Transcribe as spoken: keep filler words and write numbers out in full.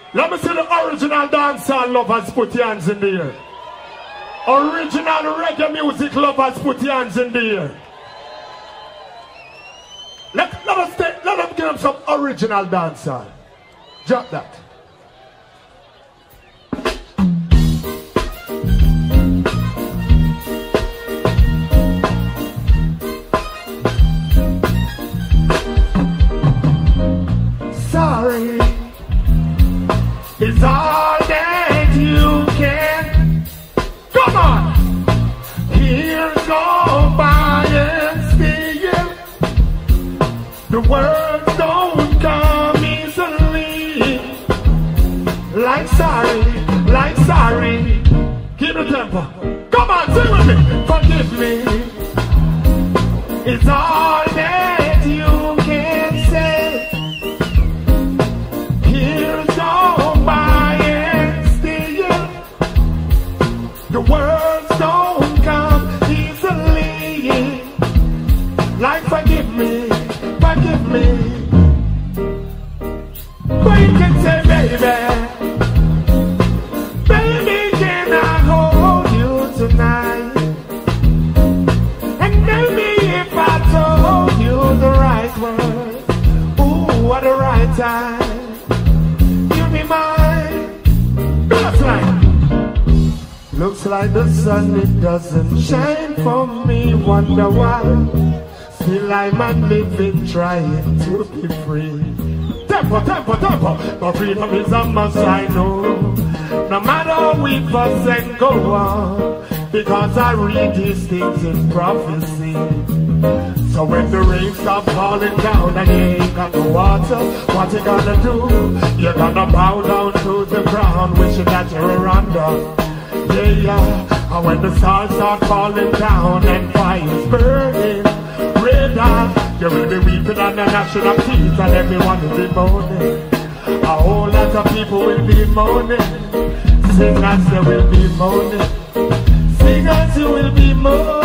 Let me see the original dancehall lovers put your hands in the air. Original reggae music lovers put your hands in the air. Let, let us take, let them give them some original dancehall. Drop that. Sorry is all that you can. Come on. Here's go by and still. The words don't come easily. Like sorry, like sorry. Keep the tempo. Come on, sing with me. Forgive me. It's all that you can say. The words don't come easily. Like forgive me, forgive me. But you can say baby, baby, can I hold you tonight? And maybe if I told you the right words, ooh, at the right time, you'll be mine. Just like looks like the sun, it doesn't shine for me. Wonder why. Still I'm a living, trying to be free. Tempo, tempo, tempo. But freedom is a must, I know. No matter we fuss and go on, because I read these things in prophecy. So when the rain stops falling down and you ain't got the water, what you gonna do? You're gonna bow down to the ground, wishing that you were under. Yeah, yeah, and when the stars start falling down and fire's burning red hot, you will be weeping on the national teeth and everyone will be moaning. A whole lot of people will be moaning. Singers, they will be moaning. Singers, you will be moaning.